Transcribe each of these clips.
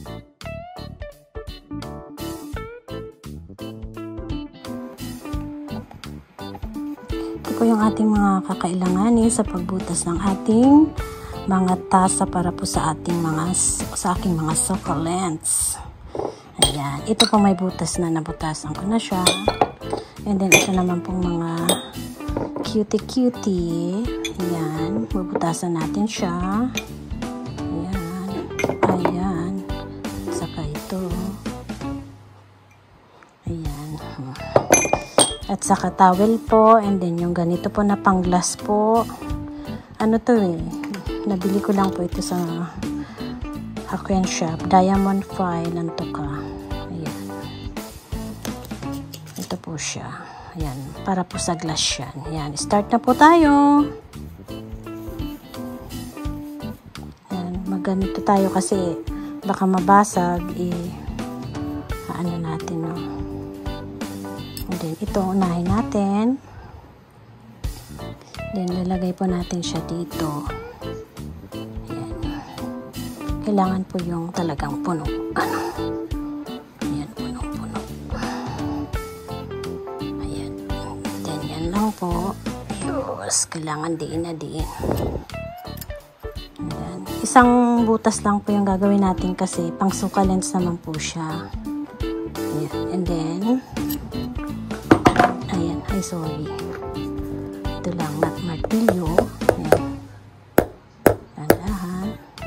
Ito po yung ating mga kakailanganin sa pagbutas ng ating mga tasa para po sa ating aking mga succulents. Ayan, ito po may butas na, nabutasan ko na siya. And then ito naman pong mga cutie. Ayan, bubutasan natin siya. Ayan. Saka ito. Ayan. At saka towel po. And then yung ganito po na pang glass po. Ano to nabili ko lang po ito sa Aquarium Shop. Diamond File ng Tuka. Ayan. Ito po siya. Ayan. Para po sa glass yan. Ayan. Start na po tayo. Ayan. Magganito tayo kasi baka mabasag. Ano natin, no? And then, ito unahin natin. Then, lalagay po natin siya dito. Ayan. Kailangan po yung talagang puno. Ayan, punong-puno. Ayan. Then, yan lang po. Yes, kailangan diin na diin. Ayan. Isang butas lang po yung gagawin natin kasi pang succulents naman po siya. Ayan. And then, ayan. Ay, sorry. Ito lang, martilyo. Ayan. Dahan-dahan.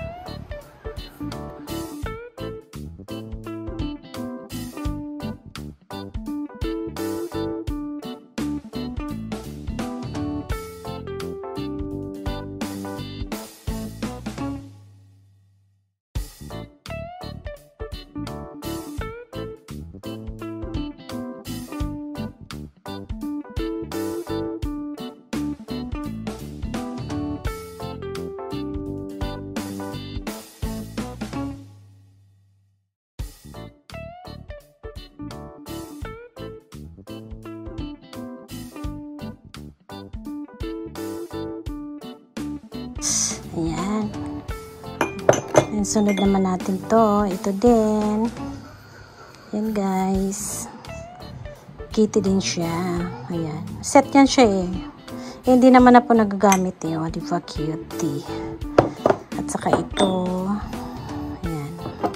Ayan. And sunod naman natin to. Ito din. Ayan guys. Kitty din siya. Ayan. Set yan siya hindi naman na po nagagamit O, diba cutie. At saka ito. Ayan.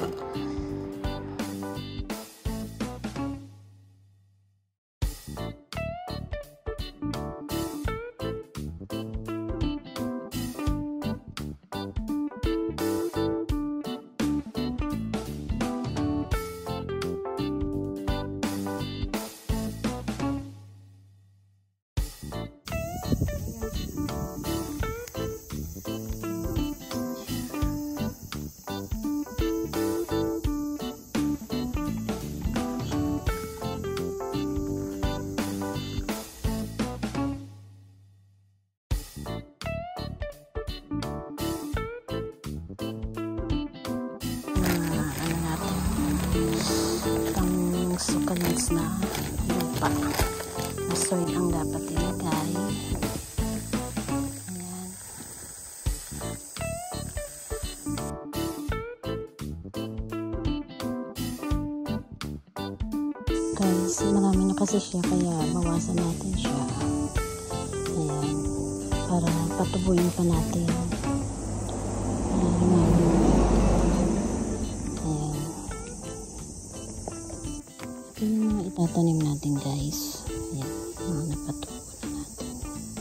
Succulents na lupa na soil ang dapat ilagay. Ayan. Guys, marami na kasi siya kaya bawasan natin siya. Ayan. Para patubuin pa natin. Ito yung mga itatanim natin guys. Ayan, mga napatubo na natin.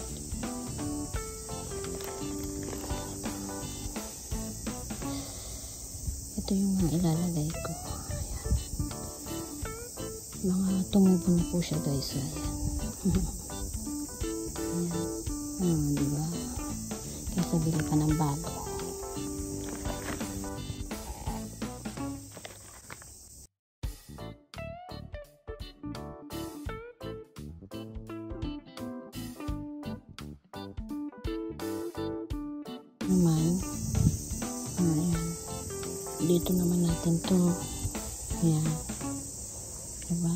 Ito yung mga ilalagay ko. Ayan. Mga tumubo na po siya guys. Ayan. Ayan. Diba? Kaysa bili pa ng bago. Naman ayan, dito naman natin to. Ayan, diba?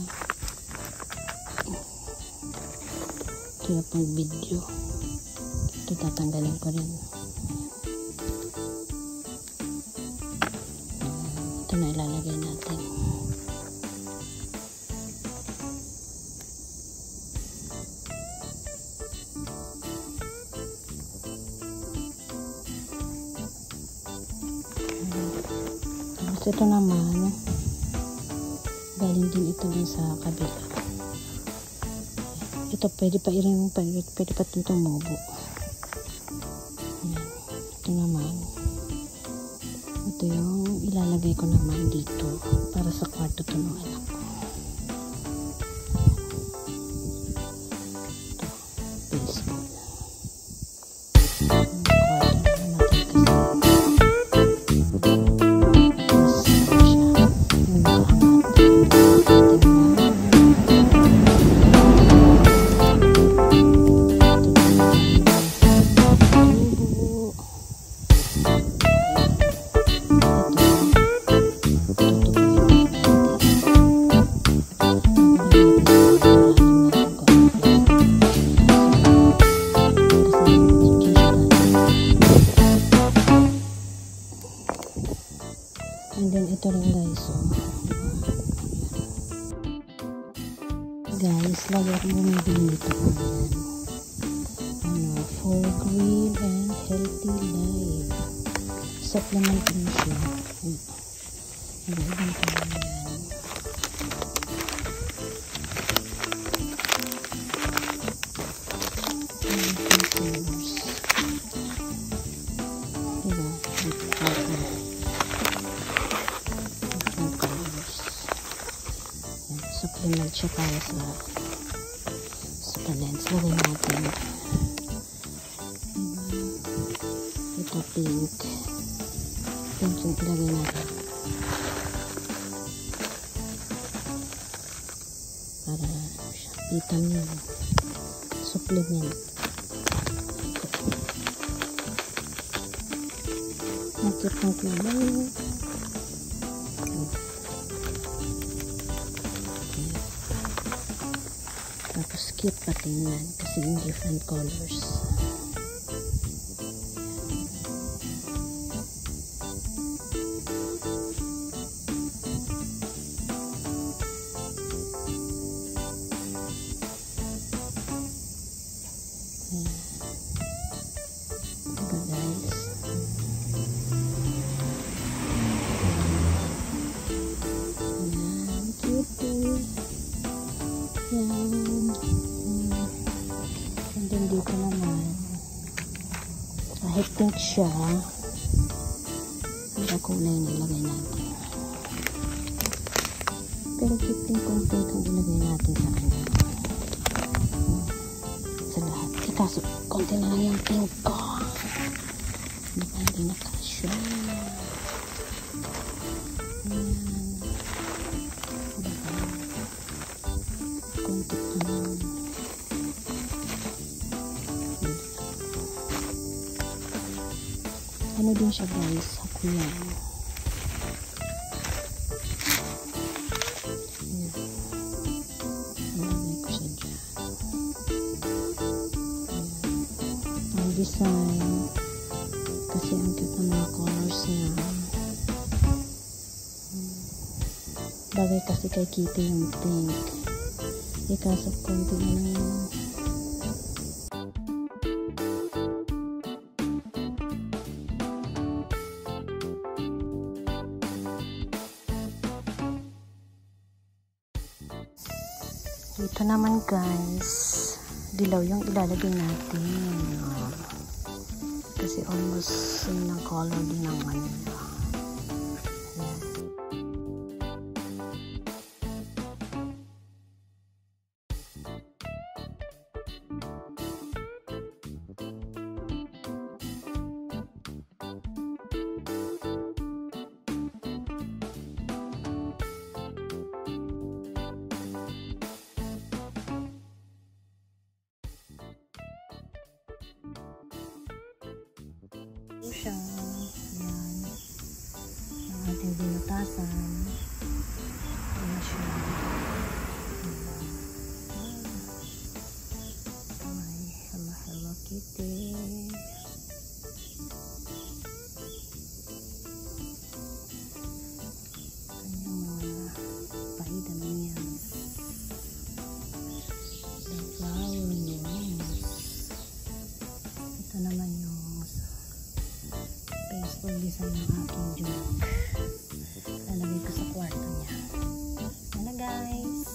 Ito yung pang video. Ito tatanggalin ko rin. Ayan, ito Ito na ilalagay natin. Tapos ito naman, galing din ito din sa kabila. Ito pwede pa itong tumubo. Ayan. Ito naman. Ito yung ilalagay ko naman dito para sa kwarto to ng anak ko. Ito, baseball. And then ito rin guys, so guys, lagi akong bumibili nito. Ano, for green and healthy life. Supplement din siya. Ibang ko na yan. Supplement siya para sa lens. Lagay natin. Ito pink. Pink yung ilagay natin. Para siya vitamin. Supplement. Nakit ng kulay. Tapos cute pa tingnan kasi in different colors. Diba guys? Ayan, cute eh. Yan. And then dito naman, kahit pink siya, ang kulay na ilagay natin. Pero cute din kung pink ang ilagay natin sa kanya. Sa lahat. Kaso, konti na lang yung pink ko. Hindi na kasya. Konti pa lang. Ano din siya guys, hakuyan. Nalagay ko siya dyan. Ang design, kasi ang cute ng mga colors niya. Bagay kasi kay Kitty yung pink. Kaso konti na lang yun. Dito naman guys, dilaw yung ilalagay natin. Kasi almost same ng color din ng ano. Siya. Ayan. Ang ating binutasan. Ayan siya. May Hello Kitty. peaceful design ng aking jug. Lalagay ko sa kwarto niya. Yan na guys.